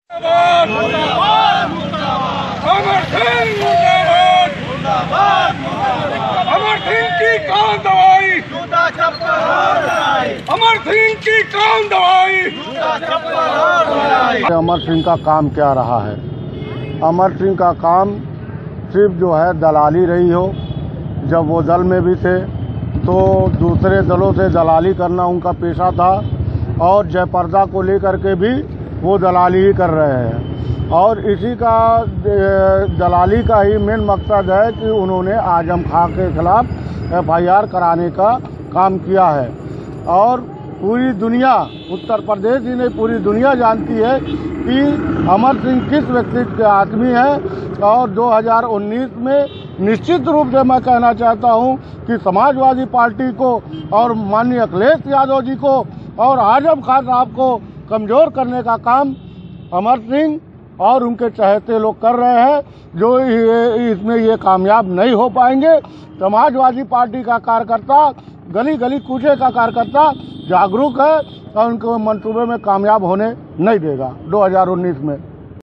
अमर सिंह की कौन दवाई, अमर सिंह की कौन दवाई। अमर सिंह का काम क्या रहा है? अमर सिंह का काम सिर्फ जो है दलाली रही हो। जब वो दल में भी थे तो दूसरे दलों से दलाली करना उनका पेशा था और जयप्रदा को लेकर के भी वो दलाली ही कर रहे हैं और इसी का दलाली का ही मेन मकसद है कि उन्होंने आजम खां के खिलाफ FIR कराने का काम किया है। और पूरी दुनिया, उत्तर प्रदेश ही नहीं पूरी दुनिया जानती है कि अमर सिंह किस व्यक्तित्व के आदमी है। और 2019 में निश्चित रूप से मैं कहना चाहता हूं कि समाजवादी पार्टी को और माननीय अखिलेश यादव जी को और आजम खान साहब को कमज़ोर करने का काम अमर सिंह और उनके चहेते लोग कर रहे हैं, जो इसमें ये कामयाब नहीं हो पाएंगे। समाजवादी पार्टी का कार्यकर्ता, गली गली कूचे का कार्यकर्ता जागरूक है और उनको मंसूबे में कामयाब होने नहीं देगा 2019 में।